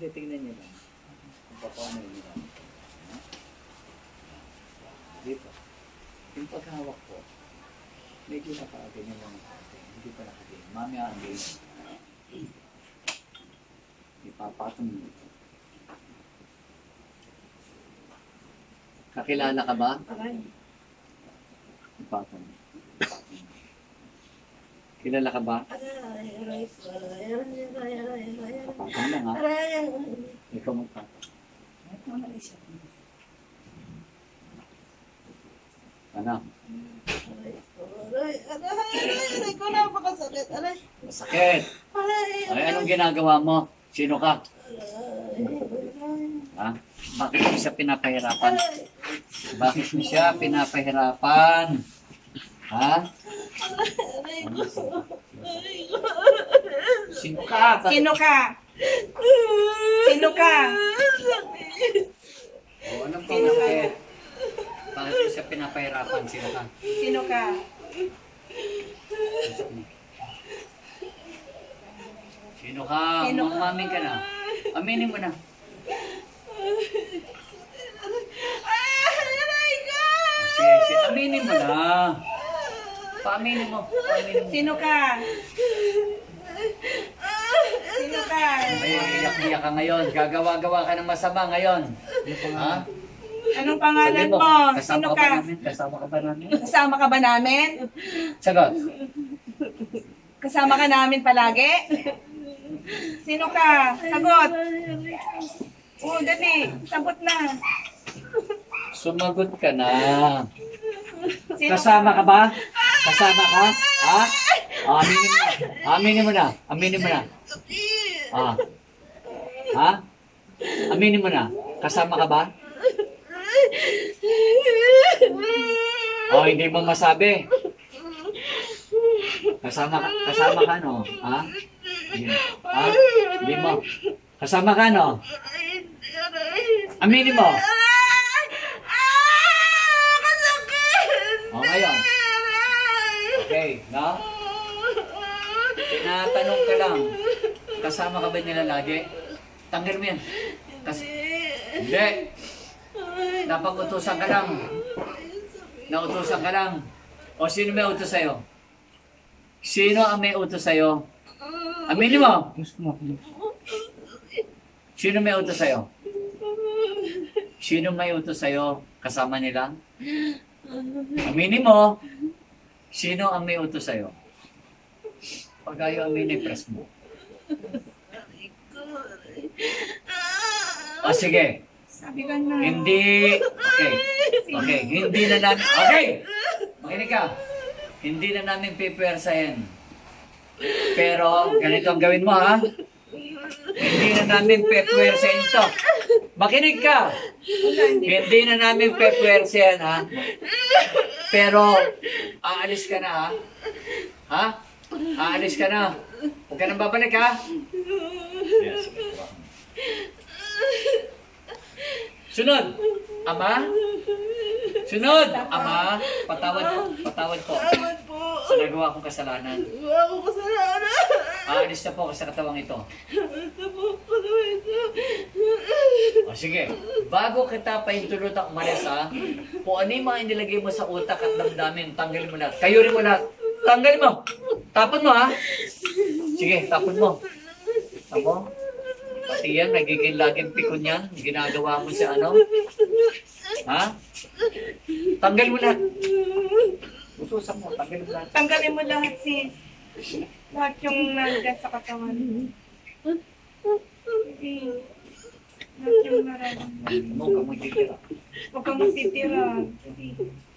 tingnan niyo lang. Kung paano yun nila. Dito. Yung paghawak ko, medyo nakaganyan lang natin. Hindi pa nakaganyan. Mami ang ganyan. Ipapatong dito. Kakilala ka ba? Ipatong. Kilala ka ba? Ipatong lang ha. Ikaw magpatong. Ano? Aray ko na, makasakit. Aray. Masakit. Ay, anong ginagawa mo? Sino ka? Ha? Bakit mo siya pinapahirapan? Bakit mo siya pinapahirapan? Ha? Sino ka? Sino ka? Sino ka? O, anong pangasakit? Bakit mo siya pinapahirapan? Sino ka? Sino ka? Sino ka? Sino ka? Mamamin ka na. Aminin mo na. Aray ko! Sige, aminin mo na. Paaminin mo. Paaminin mo. Sino ka? Sino ka? Ay, iyak-iyak ka ngayon. Gagawa-gawa ka ng masama ngayon. Ha? Anong pangalan mo? Sino ka? Kasama ka ba namin? Kasama ka ba namin? Sagot. Kasama ka namin palagi? Sino ka? Sagot. Oo, dali. Sagot na. Sumagot ka na. Sino Kasama ka ba? Kasama ka? Ha? Aminin mo na. Aminin mo na. Aminin mo na. Ha? Aminin mo na. Kasama ka ba? Hindi mo masabi. Kasama ka no? Ha? Ha? Hindi mo. Kasama ka no? Aminin mo. Ngayon. Okay, no? Tinatanong ka lang. Kasama ka ba nila lagi? Tanggal mo yan. Hindi. Napag-utusan ka lang. Nautusan ka lang. O sino may utos sa'yo? Sino ang may utos sa'yo? Aminin mo. Sino may utos sa'yo? Sino may utos sa'yo? Kasama nila? Aminin mo. Sino ang may utos sa'yo? Pag ayaw aminin, press mo. Sige. Sabi ka na. Hindi. Okay. Hindi na namin. Okay. Makinig ka. Hindi na namin pipwersahin. Pero, ganito ang gawin mo, ha? Hindi na namin pipwersahin ito. Makinig ka. Hindi na namin pipwersahin, ha? Pero, aalis ka na, ha? Ha? Aalis ka na. Huwag ka nang babalik, ha? Yes. Sunod. Ama? Sunod. Ama, patawad po. Patawad po. Salamat po. Sa nagawa kong kasalanan. Gawa ko kasalanan. Aalis na po ako sa katawang ito. Ito po, kasalanan ito. Sige. Bago kita pahintulutan umalis, ha? Kung ano yung mga inilagay mo sa utak at damdamin, tanggalin mo lahat. Kayurin mo lahat. Tanggalin mo. Tapon mo, ha? Sige, tapon mo. Tapon. Pati yan, nagiging laging pikon yan. Ginagawa mo sa ano? Ha? Tanggal mo lahat. Utusan mo, tanggal mo lahat. Tanggalin mo lahat, sis. Lahat yung nalagay sa katawan. Sige. Lahat yung nararamdaman. Huwag kang magtitira. Huwag kang masitira. Sige.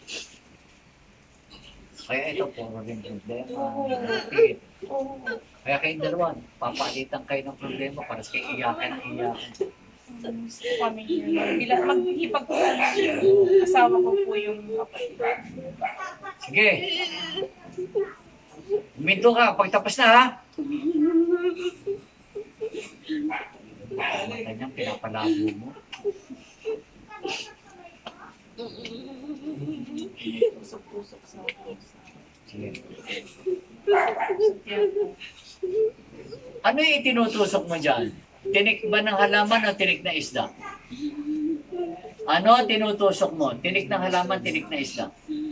Kaya ito, puro rin problema. Oo. Napit. Oo. Kaya kayong dalawa, papalitan kayo ng problema para sa iyakan ang iyakan. Gusto kami yun. Maghipag ko kami. Asawa ko po yung kapatid. Sige. Huminto ka, pagtapos na, ha? Mata niyang pinapalabo mo. Pusok-pusok sa puso. Sige. Ano yung itinutusok mo dyan? Tinik ba ng halaman o tinik na isda? Ano tinutusok mo? Tinik ng halaman, tinik na isda?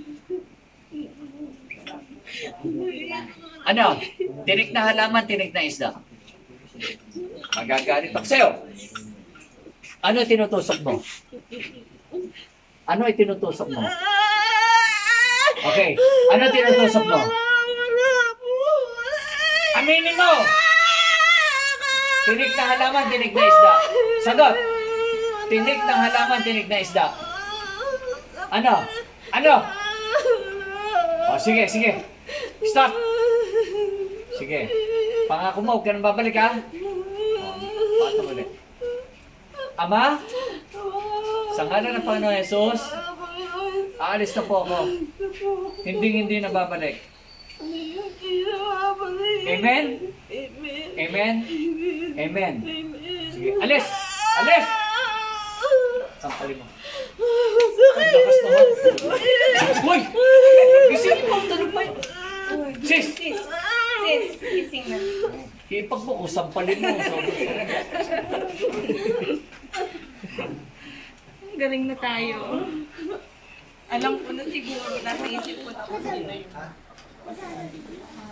Ano? Tinik na halaman, tinik na isda? Magagalit ako sa'yo. Ano tinutusok mo? Ano itinutusok mo? Okay. Ano tinutusok mo? Aminin mo! Tinik na halaman, tinik na isda. Sagot! Tinik ng halaman, tinik na isda. Ano? Ano? O, sige, sige. Stop! Sige. Pangako mo, huwag ka nang babalik, ha? O, pato ulit. Ama? Sa ngalan ng Panginoon Jesus, aalis na po ako. Hindi na babalik. Amen? Amen? Amen. Sige, alis! Alis! Sampalin mo. Ang lakas naman. Uy! Gising mo, tulog pa yun. Sis! Sis, gising na. Hipag mo ko, sampalin mo. Galing na tayo. Alam ko na siguro, nasa isip ko na kung sino yun.